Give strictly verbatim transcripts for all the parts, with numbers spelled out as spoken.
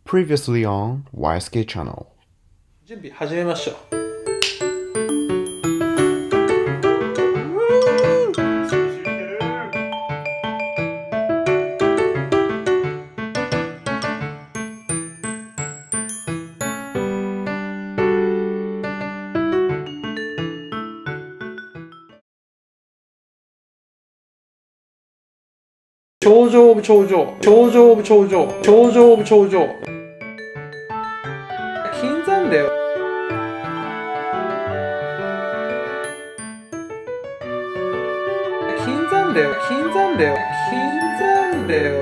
Previously on ワイエスケー Channel。 準備始めましょう。頂上オブ頂上、頂上オブ頂上、頂上オブ頂上。金山だよ。金山だよ、金山だよ、金山だよ。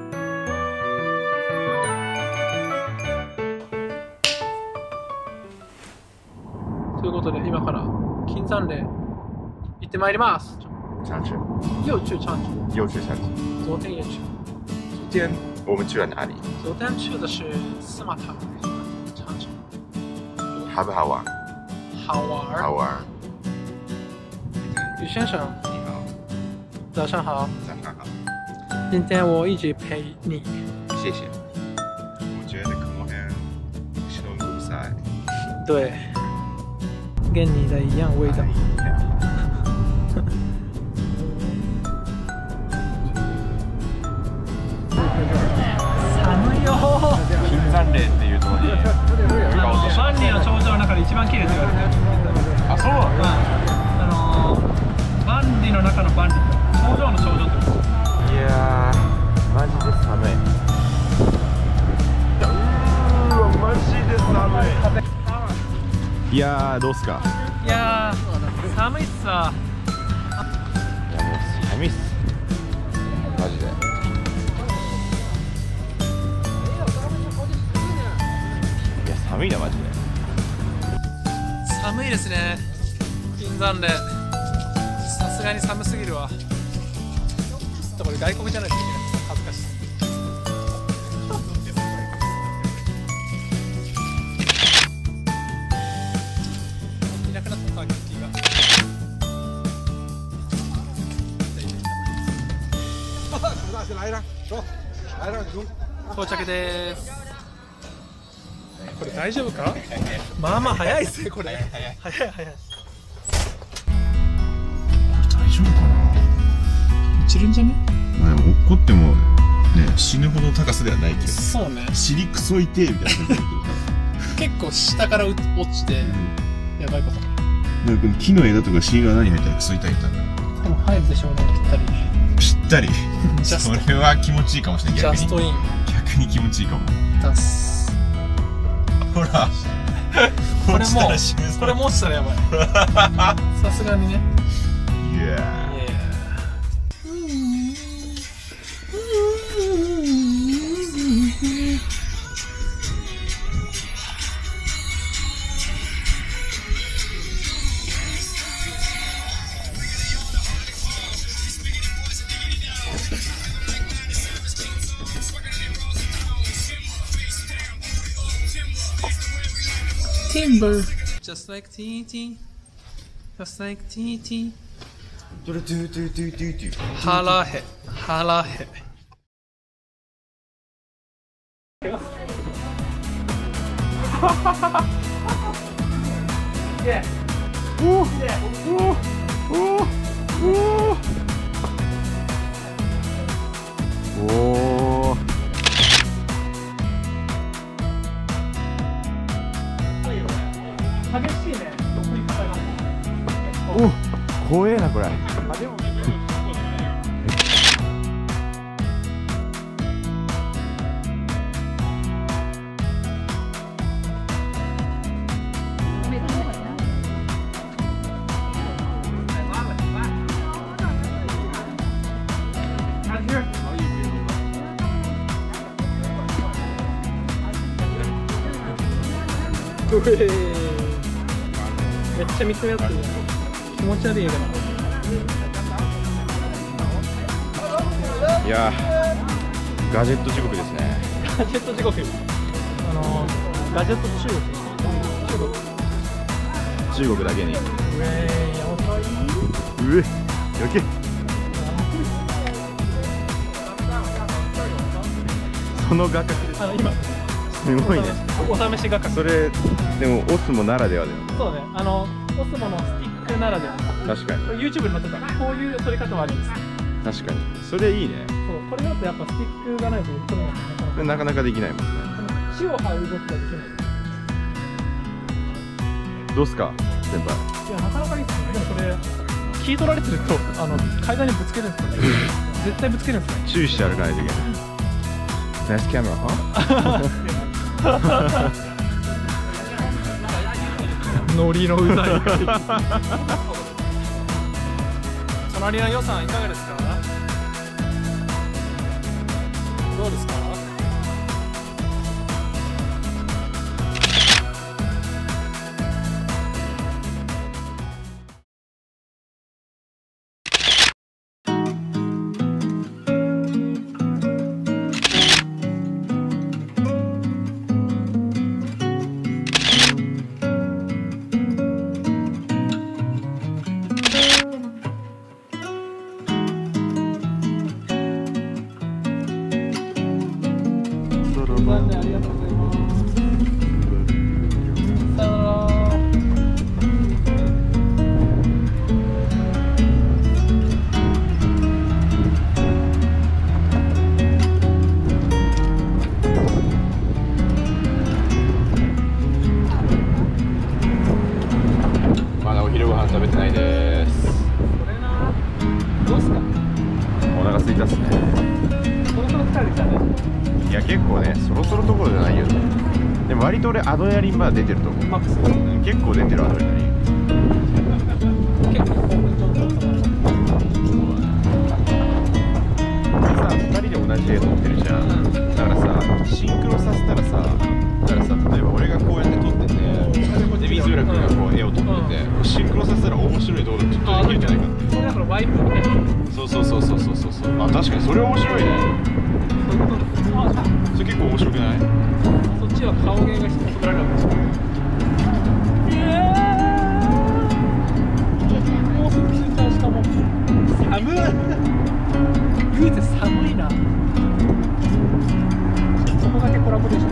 ということで、今から金山で行ってまいります。 上去， 又去上去， 又去上去。 昨天也去。 昨天我们去了哪里？ 昨天去的是司马塔长城， 好不好玩？ 好玩。 好玩。 宇先生， 你好， 早上好。 早上好。 今天我一直陪你。 谢谢。我觉得可能很很古塞。 对，跟你的一样味道。寒いよ。 金山霊っていうところに万里の長城の中で一番綺麗って言われてる。 あ、そうなんだ。 あのー、万里の中の万里、頂上の頂上ってこと。 いやー、マジで寒い。うーわ、マジで寒い。いやー、どうすか。 いやー、寒いっすわ。 いや、もう寒いっす。マジで。いや、寒いな、マジで。 寒いですね。金山で。さすがに寒すぎるわ。これ外国じゃないといけない。恥ずかしい。いなくなったカーキッが。到着です。これ大丈夫か？まあまあ早いですねこれ。早い早い。大丈夫かな？落ちるんじゃね？ まあ、でも落っこってもね、死ぬほど高さではないけど。 そうね。 尻くそいてみたいな感じだけど。 結構下から落ちて、うん、やばいこと。 なんか木の枝とか芯が何入ったらクソ痛いみたいな。 でも入るでしょうね、ぴったり。 ぴったり。それは気持ちいいかもしれない。 ジャストイン。 逆に気持ちいいかも。 出す。 ほら。 これもこれも落ちたらやばい。さすがにね。 いや。 Timber, just like T T, just like T T. 腹へ、腹へ。 おー。 激しいね。 お、怖えなこれ。 めっちゃ見つめ合ってる。気持ち悪い映画だ。 いやー、ガジェット地獄ですね。 ガジェット地獄。あのー、ガジェット中国。 中国だけに。うえー、やばい。 うえ、よけ。その画角です。 あの今すごいね。 お試し係。 それでもオスモならではだよね。 そうね、あのオスモのスティックならでは。 確かに。 これ YouTube に載ってた。こういう撮り方もあるんです。 確かに。それいいね。 そう、これだとやっぱスティックがないと撮れないから。 なかなかできないもんね。 血を這う動きができない。 どうすか先輩。 いや、なかなかいいですね。でもこれ聞い取られてるとあの階段にぶつけるんですよね。絶対ぶつけるんですよね。 注意して歩かないといけない。ナイスキャメラ、はノリのうざい。隣の予算いかがですか。どうですか。ありがとうございます。さよなら。 まだお昼ご飯食べてないです。 これな。どうすか。 お腹空いたっすね。 そろそろ疲れてきたね。 いや結構ね、そろそろどころじゃないよね。でも割と俺アドレナリンまだ出てると思う。 マックス。 結構出てるアドレナリン。 結構興奮状態ださ、ふたりで同じ絵撮ってるじゃん。だからさ、シンクロさせたらさ、だからさ、例えば俺がこうやって撮ってて、で水浦君がこう絵を撮ってて、シンクロさせたら面白い動画ちょっとできるんじゃないかって。 これだからワイプみたいな。 そうそうそうそうそうそう。あ、確かにそれ面白いね。それ結構面白くない？ そっちは顔芸が必要られるわけですよ。もうすぐ着いた。しかも寒い。言うて寒いな。そこだけコラボでしょ。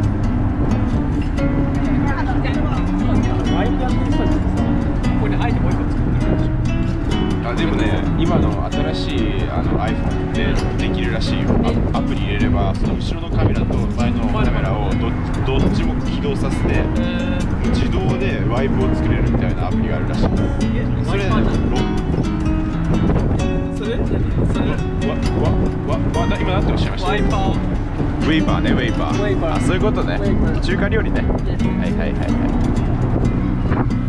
ワイプやってる人たちってさ、ここにアイテムもう一個作ってるでしょ。 あ、でもね、今の新しいあの iPhone でできるらしいよ。アプリ入れれば、その後ろのカメラと前のカメラを ど, どっちも起動させて、自動でワイプを作れるみたいなアプリがあるらしい。それ、 それそれわ、わ、わ、わ、な今なんておっしゃいました？ ワイパー。 ウェイパーね、ウェイパー。 ウェイパー。 あ、そういうことね。中華料理ね。はいはいはいはい。